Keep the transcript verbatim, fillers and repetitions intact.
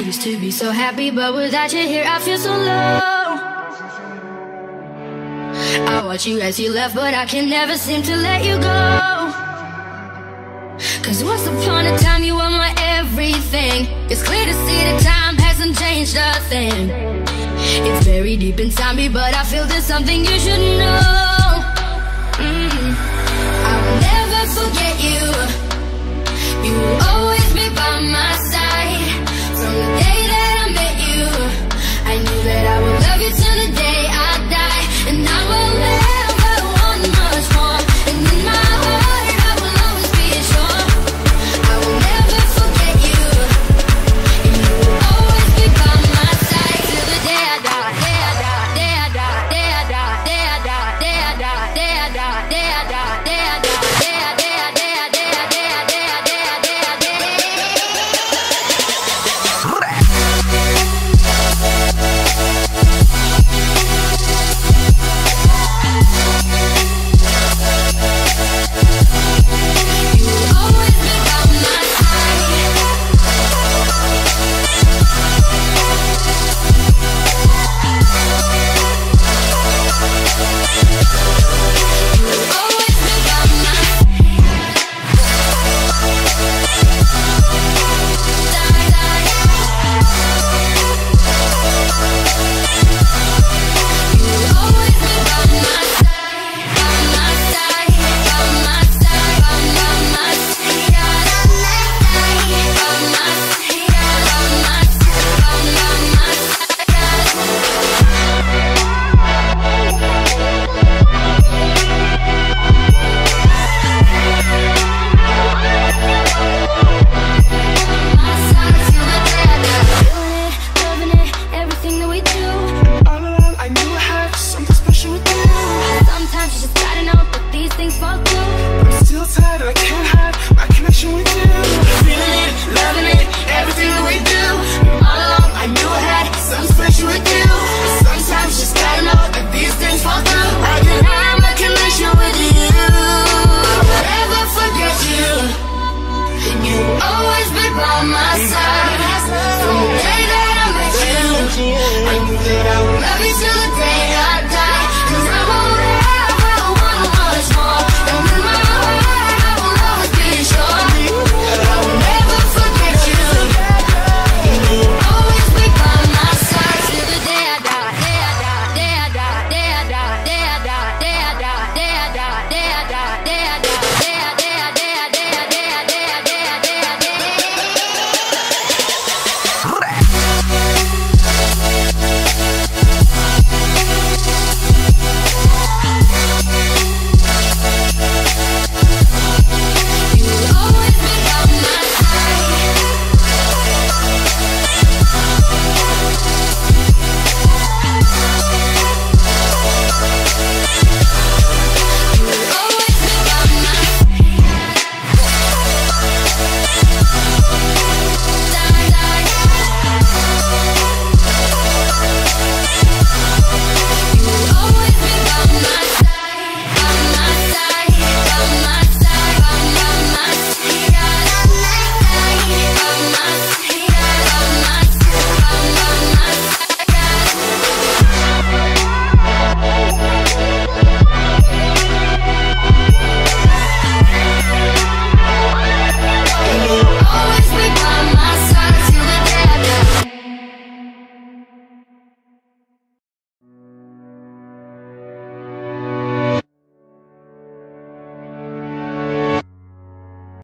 used to be so happy, but without you here I feel so low. I watch you as you left, but I can never seem to let you go. Cause once upon a time you were my everything. It's clear to see that time hasn't changed a thing. It's very deep inside me, but I feel there's something you should know.